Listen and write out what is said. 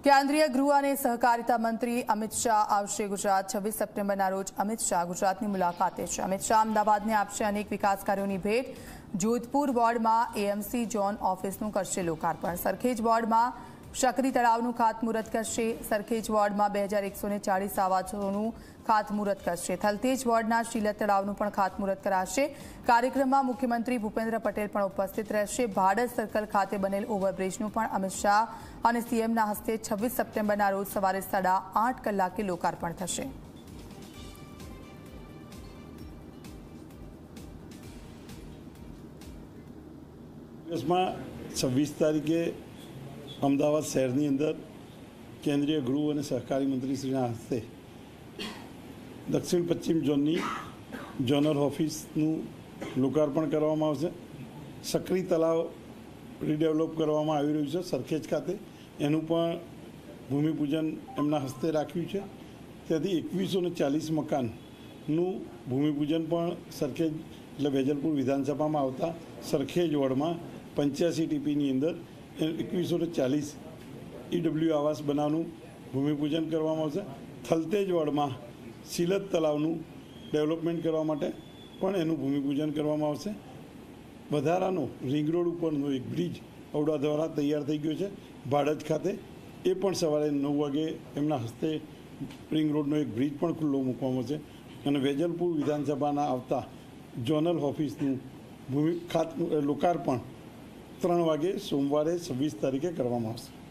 केन्द्रीय गृह और सहकारिता मंत्री अमित शाह आवशे गुजरात 26 सप्टेम्बरना रोज अमित शाह गुजरातनी मुलाकाते छे। अमित शाह अमदावादने आपशे अनेक विकास कार्योनी भेट। जोधपुर वोर्डमां एएमसी जोन ऑफिसनुं करशे लोकार्पण। सरखेज वोर्डमां शकरी तळावनुं खातमुहूर्त करशे। सरखेज वोर्डमां 2140 आवासोनुं खातमुहूर्त करशे। थलतेज वोर्डना शीलत तळावनुं पण खातमुहूर्त कराशे। कार्यक्रममां मुख्यमंत्री भूपेन्द्र पटेल पण उपस्थित रहेशे। भाडज सर्कल खाते बनेल ओवरब्रिजनुं पण अमित शाह અને સીએમના હસ્તે 26 સપ્ટેમ્બરના રોજ સવારે 8:30 કલાકે લોકાર્પણ થશે। દિવસમાં 26 તારીખે અમદાવાદ શહેરની અંદર કેન્દ્રીય ગૃહ અને સહકારી મંત્રીશ્રીના હસ્તે દક્ષિણ પશ્ચિમ ઝોનની ઝોનલ ઓફિસનું લોકાર્પણ કરવામાં આવશે। સક્રી તળાવ રીડેવલપ કરવામાં આવી રહ્યું છે સરખેજ ખાતે, એનું પણ ભૂમિપૂજન એમના હસ્તે રાખ્યું છે। ત્યાંથી 2140 મકાનનું ભૂમિપૂજન પણ સરખેજ એટલે વેજલપુર વિધાનસભામાં આવતા સરખેજ વોર્ડમાં 85 ટીપીની અંદર 2140 ઈડબ્લ્યુ આવાસ બનાવવાનું ભૂમિપૂજન કરવામાં આવશે। થલતેજ વોર્ડમાં સીલત તળાવનું ડેવલપમેન્ટ કરવા માટે પણ એનું ભૂમિપૂજન કરવામાં આવશે। વધારાનો રિંગ રોડ ઉપરનો એક બ્રિજ અવડા દ્વારા તૈયાર થઈ ગયો છે ભાડજ ખાતે, એ પણ સવારે 9 વાગે એમના હસ્તે રિંગ રોડનો એક બ્રિજ પણ ખુલ્લો મૂકવામાં આવશે। અને વેજલપુર વિધાનસભાના આવતા ઝોનલ ઓફિસનું લોકાર્પણ 3 વાગે સોમવારે 26 તારીખે કરવામાં આવશે।